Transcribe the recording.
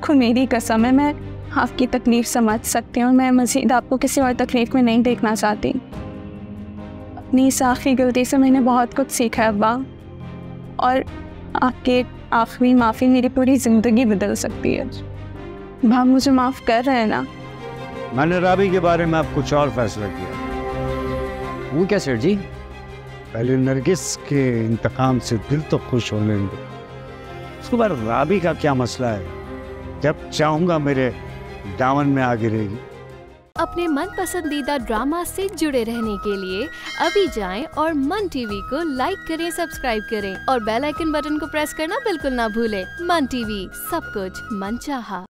आपको मेरी कसम है, मैं आपकी तकलीफ़ समझ सकती हूँ। मैं मज़ीद आपको किसी और तकलीफ़ में नहीं देखना चाहती। अपनी इस आखिरी गलती से मैंने बहुत कुछ सीखा है अब्बा, और आपके आखिरी माफ़ी मेरी पूरी ज़िंदगी बदल सकती है। आप मुझे माफ़ कर रहे हैं ना? मैंने राबी के बारे में अब कुछ और फैसला किया। वो क्या सर जी? पहले नरगिस के इंतकाम से दिल तो खुश हो लेंगे, उसके बाद राबी का क्या मसला है, जब चाहूंगा मेरे दामन में आ गिरेगी। अपने मन पसंदीदा ड्रामा से जुड़े रहने के लिए अभी जाएं और मन टीवी को लाइक करें, सब्सक्राइब करें और बेल आइकन बटन को प्रेस करना बिल्कुल ना भूलें। मन टीवी, सब कुछ मनचाहा।